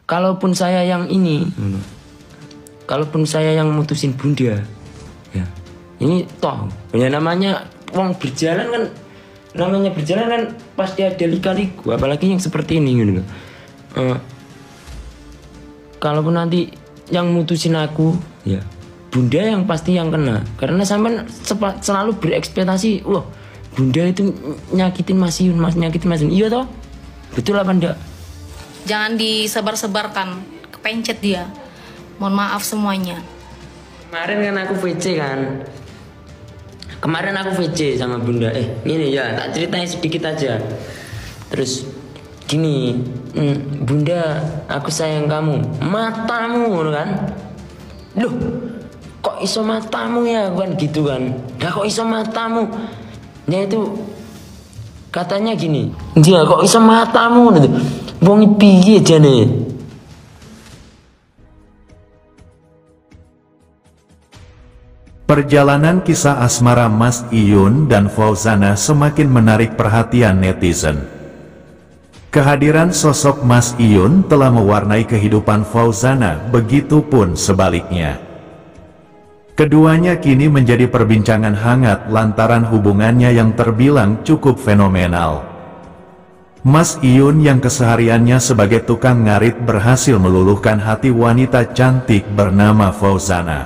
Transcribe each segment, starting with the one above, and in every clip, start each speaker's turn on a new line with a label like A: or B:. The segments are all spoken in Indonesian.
A: kalaupun saya yang ini, kalaupun saya yang mutusin Bunda, ya ini toh, ya namanya wong berjalan kan, namanya berjalan kan pasti ada lika-liku, apalagi yang seperti ini gitu. Kalaupun nanti yang mutusin aku, ya Bunda yang pasti yang kena, karena sampai selalu berekspektasi, wah Bunda itu nyakitin Mas Iyun, nyakitin Mas Iyun, iya toh? Betul apa enggak?
B: Jangan disebar-sebarkan, kepencet dia. Mohon maaf semuanya.
A: Kemarin kan aku VC kan. Kemarin aku VC sama Bunda. Ini ya, tak ceritain sedikit aja. Terus gini, Bunda, aku sayang kamu. Matamu kan? Loh, kok iso matamu ya? Kan gitu kan. Dah kok iso matamu? Ya itu katanya gini. Dia kok iso matamu gitu. Wong piye jane?
C: Perjalanan kisah asmara Mas Iyun dan Fauzana semakin menarik perhatian netizen. Kehadiran sosok Mas Iyun telah mewarnai kehidupan Fauzana, begitupun sebaliknya. Keduanya kini menjadi perbincangan hangat lantaran hubungannya yang terbilang cukup fenomenal. Mas Iyun yang kesehariannya sebagai tukang ngarit berhasil meluluhkan hati wanita cantik bernama Fauzana.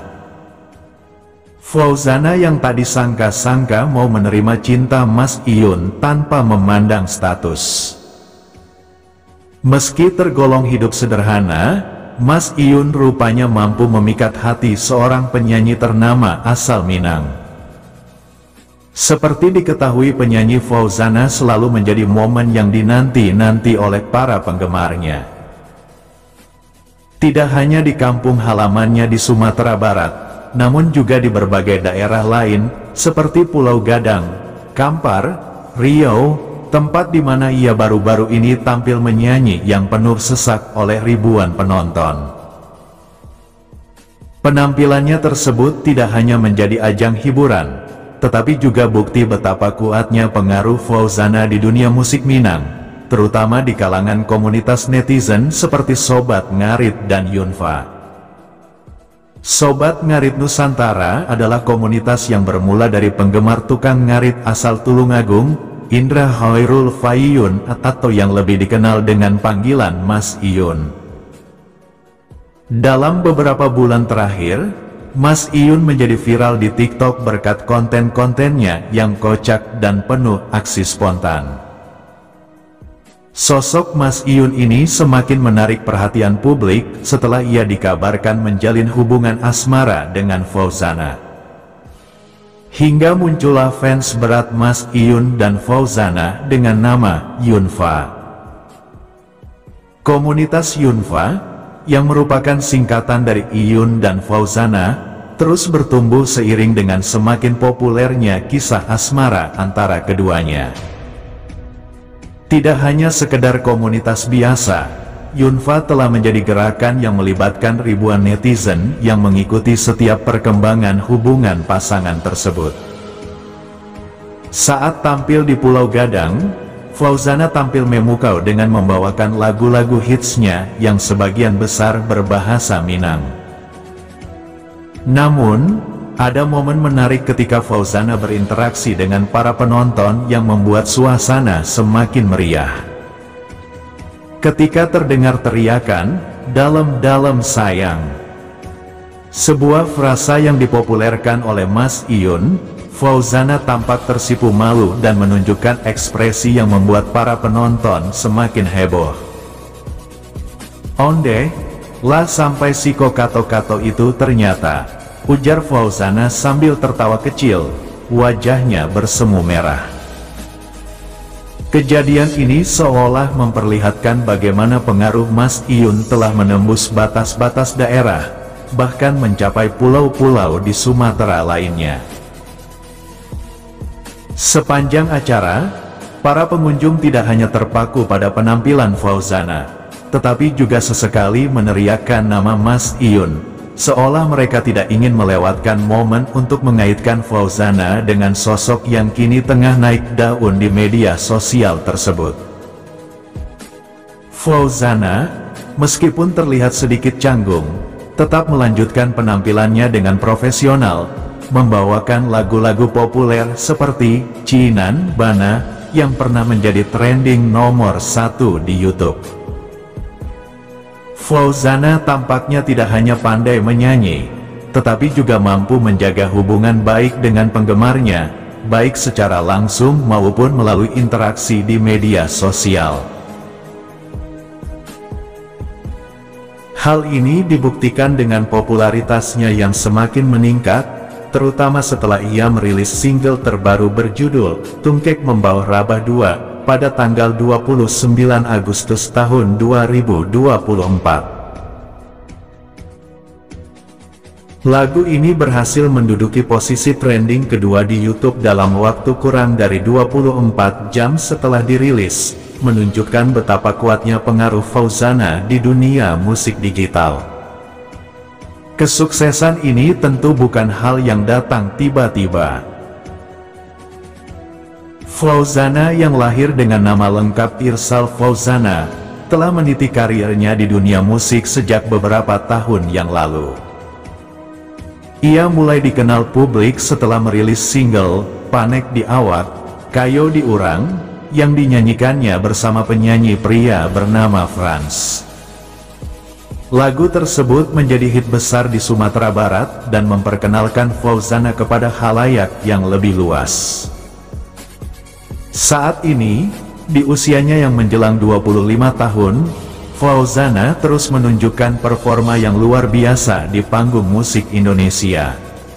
C: Fauzana yang tak disangka-sangka mau menerima cinta Mas Iyun tanpa memandang status. Meski tergolong hidup sederhana, Mas Iyun rupanya mampu memikat hati seorang penyanyi ternama asal Minang. Seperti diketahui, penyanyi Fauzana selalu menjadi momen yang dinanti-nanti oleh para penggemarnya. Tidak hanya di kampung halamannya di Sumatera Barat, namun juga di berbagai daerah lain, seperti Pulau Gadang, Kampar, Riau, tempat di mana ia baru-baru ini tampil menyanyi yang penuh sesak oleh ribuan penonton. Penampilannya tersebut tidak hanya menjadi ajang hiburan, tetapi juga bukti betapa kuatnya pengaruh Fauzana di dunia musik Minang, terutama di kalangan komunitas netizen seperti Sobat Ngarit dan Yunfa. Sobat Ngarit Nusantara adalah komunitas yang bermula dari penggemar tukang ngarit asal Tulungagung, Indra Hoirul Faiyun, atau yang lebih dikenal dengan panggilan Mas Iyun. Dalam beberapa bulan terakhir, Mas Iyun menjadi viral di TikTok berkat konten-kontennya yang kocak dan penuh aksi spontan. Sosok Mas Iyun ini semakin menarik perhatian publik setelah ia dikabarkan menjalin hubungan asmara dengan Fauzana. Hingga muncullah fans berat Mas Iyun dan Fauzana dengan nama Yunfa. Komunitas Yunfa, yang merupakan singkatan dari Iyun dan Fauzana, terus bertumbuh seiring dengan semakin populernya kisah asmara antara keduanya. Tidak hanya sekedar komunitas biasa, Yunfa telah menjadi gerakan yang melibatkan ribuan netizen yang mengikuti setiap perkembangan hubungan pasangan tersebut. Saat tampil di Pulau Gadang, Fauzana tampil memukau dengan membawakan lagu-lagu hitsnya yang sebagian besar berbahasa Minang. Namun, ada momen menarik ketika Fauzana berinteraksi dengan para penonton yang membuat suasana semakin meriah. Ketika terdengar teriakan, "Dalam-dalam sayang", sebuah frasa yang dipopulerkan oleh Mas Iyun, Fauzana tampak tersipu malu dan menunjukkan ekspresi yang membuat para penonton semakin heboh. "Onde lah sampai si kato-kato itu ternyata," ujar Fauzana sambil tertawa kecil, wajahnya bersemu merah. Kejadian ini seolah memperlihatkan bagaimana pengaruh Mas Iyun telah menembus batas-batas daerah, bahkan mencapai pulau-pulau di Sumatera lainnya. Sepanjang acara, para pengunjung tidak hanya terpaku pada penampilan Fauzana, tetapi juga sesekali meneriakkan nama Mas Iyun, seolah mereka tidak ingin melewatkan momen untuk mengaitkan Fauzana dengan sosok yang kini tengah naik daun di media sosial tersebut. Fauzana, meskipun terlihat sedikit canggung, tetap melanjutkan penampilannya dengan profesional, membawakan lagu-lagu populer seperti Cinan Bana yang pernah menjadi trending nomor 1 di YouTube. Fauzana tampaknya tidak hanya pandai menyanyi, tetapi juga mampu menjaga hubungan baik dengan penggemarnya, baik secara langsung maupun melalui interaksi di media sosial. Hal ini dibuktikan dengan popularitasnya yang semakin meningkat, terutama setelah ia merilis single terbaru berjudul Tungkek Membawa Rabah 2 pada tanggal 29 Agustus tahun 2024. Lagu ini berhasil menduduki posisi trending kedua di YouTube dalam waktu kurang dari 24 jam setelah dirilis, menunjukkan betapa kuatnya pengaruh Fauzana di dunia musik digital. Kesuksesan ini tentu bukan hal yang datang tiba-tiba. Fauzana yang lahir dengan nama lengkap Irsal Fauzana, telah meniti karirnya di dunia musik sejak beberapa tahun yang lalu. Ia mulai dikenal publik setelah merilis single Panek di Awak, Kayo di Urang, yang dinyanyikannya bersama penyanyi pria bernama Frans. Lagu tersebut menjadi hit besar di Sumatera Barat dan memperkenalkan Fauzana kepada khalayak yang lebih luas. Saat ini, di usianya yang menjelang 25 tahun, Fauzana terus menunjukkan performa yang luar biasa di panggung musik Indonesia.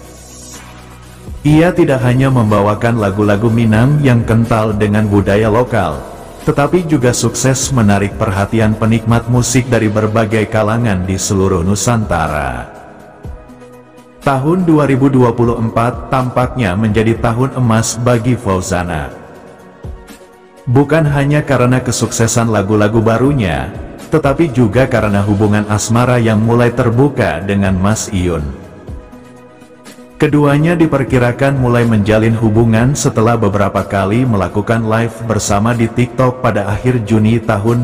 C: Ia tidak hanya membawakan lagu-lagu Minang yang kental dengan budaya lokal, tetapi juga sukses menarik perhatian penikmat musik dari berbagai kalangan di seluruh Nusantara. Tahun 2024 tampaknya menjadi tahun emas bagi Fauzana. Bukan hanya karena kesuksesan lagu-lagu barunya, tetapi juga karena hubungan asmara yang mulai terbuka dengan Mas Iyun. Keduanya diperkirakan mulai menjalin hubungan setelah beberapa kali melakukan live bersama di TikTok pada akhir Juni tahun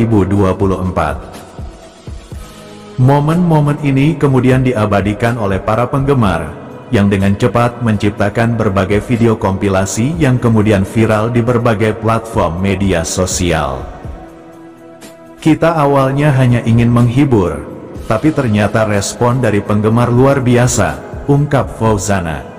C: 2024. Momen-momen ini kemudian diabadikan oleh para penggemar, yang dengan cepat menciptakan berbagai video kompilasi yang kemudian viral di berbagai platform media sosial. Kita awalnya hanya ingin menghibur, tapi ternyata respon dari penggemar luar biasa, ungkap Fauzana.